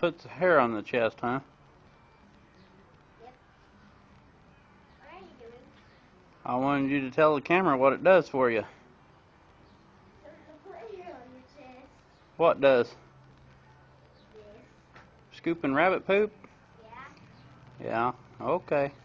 puts hair on the chest, huh? Yep. What are you doing? I wanted you to tell the camera what it does for you. Put hair on your chest. What does? This. Scooping rabbit poop? Yeah. Yeah, okay.